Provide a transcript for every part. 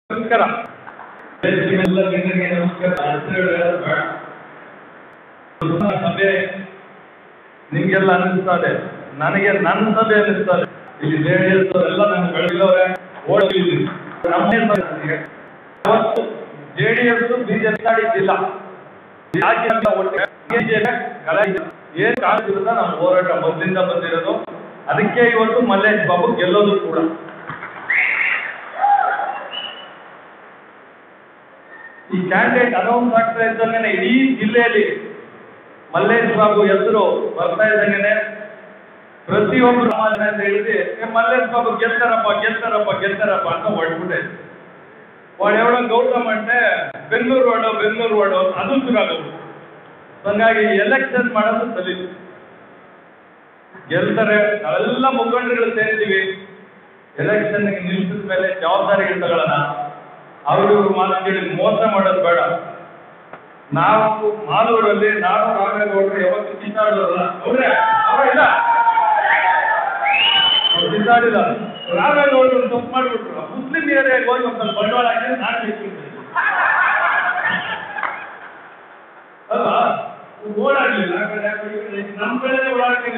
ನಮಸ್ಕಾರ. ಸಭೆ ನಿಮ್ಗೆಲ್ಲ ಅನ್ನಿಸ್ತದೆ, ನನಗೆ ನನ್ನ ಸಭೆ ಅನ್ನಿಸ್ತದೆ. ಇಲ್ಲಿ ಜೆಡಿಎಸ್ ಎಲ್ಲ ನನ್ನ ಬೆಳಗಿದವ್ರೆ ಓಡಿದ್ದೀವಿ. ಅವತ್ತು ಜೆಡಿಎಸ್ ಬಿಜೆಪಿ ಆಡಿದ್ದಿಲ್ಲ, ಏನ್ ಕಾಣಿಸಿದ ನಮ್ಮ ಹೋರಾಟ ಮೊದಲಿಂದ ಬಂದಿರೋದು. ಅದಕ್ಕೆ ಇವತ್ತು ಮಲ್ಲೇಶ್ ಬಾಬು ಗೆಲ್ಲೋದು ಕೂಡ. ಈ ಕ್ಯಾಂಡಿಡೇಟ್ ಅನೌನ್ಸ್ ಆಗ್ತಾ ಇದ್ದಂಗೆ ಇಡೀ ಜಿಲ್ಲೆಯಲ್ಲಿ ಮಲ್ಲೇಶ್ ಬಾಬು ಹೆಸರು ಬರ್ತಾ ಇದ್ದಂಗೆ ಪ್ರತಿಯೊಬ್ಬರು ಅಂತ ಹೇಳಿದ್ರೆ ಮಲ್ಲೇಶ್ ಬಾಬು ಗೆಲ್ತಾರಪ್ಪ ಗೆಲ್ತಾರಪ್ಪ ಗೆಲ್ತಾರಪ್ಪ ಅಂತ ಹೊಡ್ಬಿಟ್ಟೆ. ಎವಡೋ ಗೌತಮ್ అంటే ಬೆಂಗಳೂರು ವಾಡು ಅದು ಶುರುವಾಗೋದು. ಹಂಗಾಗಿ ಎಲೆಕ್ಷನ್ ಮಾಡೋದು ಸರಿ, ಗೆಲ್ತಾರೆ. ನಾವೆಲ್ಲ ಮುಖಂಡರುಗಳು ಸೇರಿದ್ದೀವಿ. ಎಲೆಕ್ಷನ್ ನಿಲ್ಸಿದ ಮೇಲೆ ಜವಾಬ್ದಾರಿಗಳು ತಗೊಳ್ಳೋಣ. ಅವರು ಮಾತು ಕೇಳಿ ಮೋಸ ಮಾಡೋದು ಬೇಡ. ನಾವು ಮಾಲೂರಲ್ಲಿ ನಾನು ರಾಮೇಗೌಡರು ಯಾವತ್ತು ಕಿತ್ತಾಡೋಲ್ಲ. ಅವರಿಲ್ಲ ಕಿತ್ತಾಡಿಲ್ಲ. ರಾಮೇಗೌಡರು ತಪ್ಪು ಮಾಡಿಬಿಟ್ರು. ಮುಸ್ಲಿಂ ಏರಿಯಾಗೆ ಹೋಗಿ ಒಂದು ಸ್ವಲ್ಪ ಬಂಡವಾಳ ಹಾಕಿದ್ರೆ ನಾನು ಗೆಲ್ತೀನಿ ಅಲ್ವಾ? ಓಡಾಡ್ಲಿಲ್ಲ, ನಮ್ಮ ಕಡೆನೇ ಓಡಾಡ್ತೀನಿ.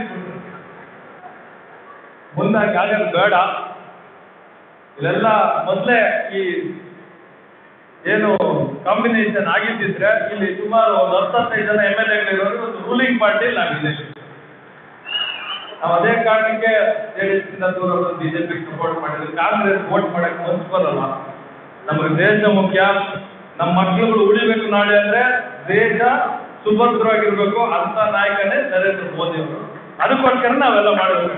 ಮುಂದಾಗಿ ಆಗೋದು ಬೇಡ. ಇಲ್ಲೆಲ್ಲ ಮೊದಲೇ ಈ ಏನು ಕಾಂಬಿನೇಷನ್ ಆಗಿದ್ದಿದ್ರೆ ಇಲ್ಲಿ ಸುಮಾರು ಒಂದು 10-15 ಜನ MLA-ಗಳಿರೋರು ಒಂದು ರೂಲಿಂಗ್ ಪಾರ್ಟಿಯಲ್ಲಿ ಆಗಿದೆ. ನಾವು ಅದೇ ಕಾರಣಕ್ಕೆ ಜೆಡಿಎಸ್ ದೂರ ಬಿಜೆಪಿ ಸಪೋರ್ಟ್ ಮಾಡಿದ್ವಿ. ಕಾಂಗ್ರೆಸ್ ವೋಟ್ ಮಾಡಕ್ಕೆ ಮನಸ್ಸು ಬರಲ್ಲ. ನಮಗೆ ದೇಶ ಮುಖ್ಯ. ನಮ್ಮ ಮಕ್ಕಳುಗಳು ಉಳಿಬೇಕು ನಾಳೆ ಅಂದ್ರೆ ದೇಶ ಸುಭದ್ರವಾಗಿರ್ಬೇಕು. ಅಂತ ನಾಯಕನೇ ನರೇಂದ್ರ ಮೋದಿ ಅವರು. ಅದಕ್ಕೋಸ್ಕರ ನಾವೆಲ್ಲ ಮಾಡಬೇಕು.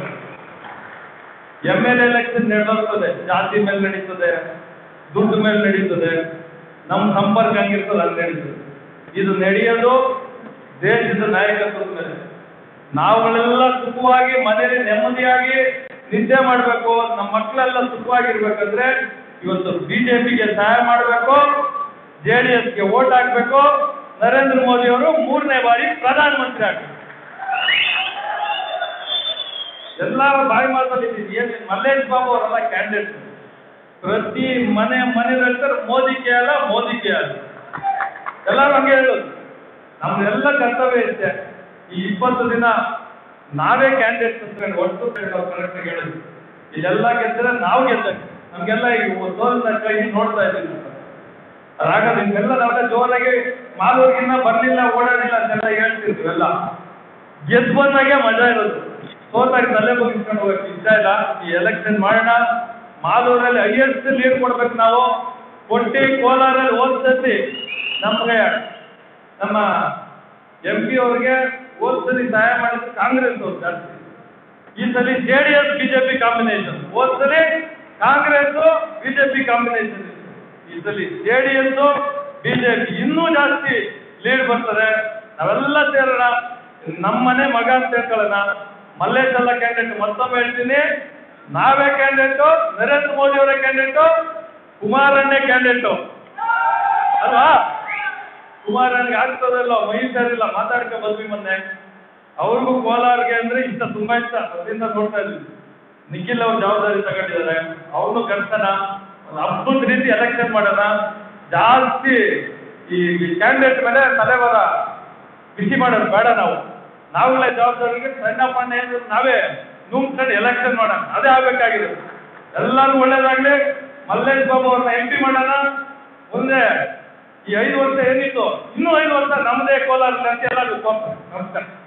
MLA ಎಲೆಕ್ಷನ್ ನಡೆದೋಗ್ತದೆ, ಜಾತಿ ಮೇಲೆ ನಡೀತದೆ, ದುಡ್ಡು ಮೇಲೆ ನಡೀತದೆ, ನಮ್ಮ ಸಂಪರ್ಕ ಹಂಗಿರ್ತದೆ, ಹಂಗೆ ನಡೀತದೆ. ಇದು ನಡೆಯೋದು ದೇಶದ ನಾಯಕತ್ವದ ಮೇಲೆ. ನಾವುಗಳೆಲ್ಲ ಸುಖವಾಗಿ ಮನೆಯಲ್ಲಿ ನೆಮ್ಮದಿಯಾಗಿ ನಿದ್ದೆ ಮಾಡಬೇಕು. ನಮ್ಮ ಮಕ್ಕಳೆಲ್ಲ ಸುಖವಾಗಿರ್ಬೇಕಂದ್ರೆ ಇವತ್ತು ಬಿಜೆಪಿಗೆ ಸಹಾಯ ಮಾಡಬೇಕು, JDSಗೆ ವೋಟ್ ಹಾಕ್ಬೇಕು. ನರೇಂದ್ರ ಮೋದಿ ಅವರು 3ನೇ ಬಾರಿ ಪ್ರಧಾನಮಂತ್ರಿ ಆಗ್ಬೇಕು. ಎಲ್ಲ ಬಾಯಿ ಮಾತಾಡಿದ್ದೀವಿ. ಏನು ಮಲ್ಲೇಶ್ ಬಾಬು ಅವರೆಲ್ಲ ಕ್ಯಾಂಡಿಡೇಟ್. ಪ್ರತಿ ಮನೆ ಹೇಳ್ತಾರೆ ಮೋದಿಗೆ ಅಲ್ಲ ಮೋದಿಗೆ ಅಲ್ಲ. ಎಲ್ಲರೂ ಹಂಗೆ ಹೇಳೋದು. ನಮ್ದೆಲ್ಲ ಕರ್ತವ್ಯ ಇರುತ್ತೆ. ಈ 20 ದಿನ ನಾವೇ ಕ್ಯಾಂಡಿಡೇಟ್ ಅಂತ ಒಟ್ಟು ಕರೆಕ್ಟಾಗಿ ಹೇಳೋದು. ಇದೆಲ್ಲ ಗೆದ್ದರೆ ನಾವು ಗೆದ್ದಂಗೆ. ನಮಗೆಲ್ಲ ಈಗ ತೋರಿಸ್ತಾ ಕೈ ನೋಡ್ತಾ ಇದ್ದೀವಿ. ಅದಾಗದು. ನಿಮ್ಗೆಲ್ಲ ನಾವೆಲ್ಲ ಜೋರಾಗಿ ಮಾಲೂರಿಗಿನ್ನ ಬರಲಿಲ್ಲ ಓಡಾಡಿಲ್ಲ ಅಂತೆಲ್ಲ ಹೇಳ್ತಿರ್ತೀವಿ. ಎಲ್ಲ ಗೆದ್ದು ಬಂದಾಗೆ ಮಜಾ ಇರೋದು. ಸೋತಾಗಿ ತಲೆ ಮುಗಿಸ್ಕೊಂಡು ಹೋಗಕ್ಕೆ ಇಷ್ಟ ಇಲ್ಲ. ಈ ಎಲೆಕ್ಷನ್ ಮಾಡೋಣ. ಮಾಲೂರಲ್ಲಿ ಹೈಯೆಸ್ಟ್ ಲೀಡ್ ಕೊಡ್ಬೇಕು ನಾವು. ಕೊಟ್ಟಿ ಕೋಲಾರಲ್ಲಿ ಹೋದ್ಸತಿ ನಮಗೆ ನಮ್ಮ MP ಅವ್ರಿಗೆ ಹೋದ್ಸಲಿ ಸಹಾಯ ಮಾಡಿದ್ರು ಕಾಂಗ್ರೆಸ್ ಅವ್ರು ಜಾಸ್ತಿ. ಈ ಸಲ JDS ಬಿಜೆಪಿ ಕಾಂಬಿನೇಷನ್. ಹೋದ್ಸಲಿ ಕಾಂಗ್ರೆಸ್ ಬಿಜೆಪಿ ಕಾಂಬಿನೇಷನ್. ಈ ಸಲ JDS ಬಿಜೆಪಿ ಇನ್ನೂ ಜಾಸ್ತಿ ಲೀಡ್ ಬರ್ತದೆ. ನಾವೆಲ್ಲ ಸೇರೋಣ. ನಮ್ಮನೆ ಮಗ ಅಂತ ಹೇಳ್ಕೊಳ್ಳೋಣ. ಮಲ್ಲೇಶ್ ಎಲ್ಲ ಕ್ಯಾಂಡಿಡೇಟ್. ಮತ್ತೊಮ್ಮೆ ಹೇಳ್ತೀನಿ, ನಾವೇ ಕ್ಯಾಂಡಿಡೇಟು, ನರೇಂದ್ರ ಮೋದಿ ಅವರೇ ಕ್ಯಾಂಡಿಡೇಟು, ಕುಮಾರಣ್ಣೇ ಕ್ಯಾಂಡಿಡೇಟು ಅಲ್ವಾ? ಕುಮಾರಣ್ಣಗೆ ಆಗ್ತದಲ್ಲ, ಮೈಸೂರಿಲ್ಲ ಮಾತಾಡ್ಕೊ ಬಂದ್ವಿ ಮೊನ್ನೆ. ಅವ್ರಿಗೂ ಕೋಲಾರ್ಗೆ ಅಂದ್ರೆ ಇಷ್ಟ, ತುಂಬಾ ಇಷ್ಟ. ಅದರಿಂದ ನೋಡ್ತಾ ಇದ್ವಿ. ನಿಖಿಲ್ ಅವ್ರ ಜವಾಬ್ದಾರಿ ತಗೊಂಡಿದ್ದಾರೆ. ಅವ್ರನ್ನೂ ಕರ್ಸೋಣ. ಒಂದು ಹಬ್ಬದ ರೀತಿ ಎಲೆಕ್ಷನ್ ಮಾಡೋಣ. ಜಾಸ್ತಿ ಈ ಕ್ಯಾಂಡಿಡೇಟ್ ಮೇಲೆ ತಲೆಬರ ಬಿಸಿ ಮಾಡೋದು ಬೇಡ. ನಾವುಗಳೇ ಜವಾಬ್ದಾರಿಗೆ ಸಣ್ಣ ಪಣ್ಣ ಏನು ನಾವೇ ನುಂಗ್ಕೊಂಡು ಎಲೆಕ್ಷನ್ ಮಾಡೋಣ. ಅದೇ ಆಗ್ಬೇಕಾಗಿದೆ. ಎಲ್ಲರೂ ಒಳ್ಳೇದಾಗ್ಲಿ. ಮಲ್ಲೇಶ್ ಬಾಬು ಅವ್ರನ್ನ MP ಮಾಡೋಣ. ಮುಂದೆ ಈ 5 ವರ್ಷ ಏನಿತ್ತು ಇನ್ನೂ 5 ವರ್ಷ ನಮ್ಮದೇ ಕೋಲಾರ ಅಂತ ಎಲ್ಲ ನಮಸ್ಕಾರ.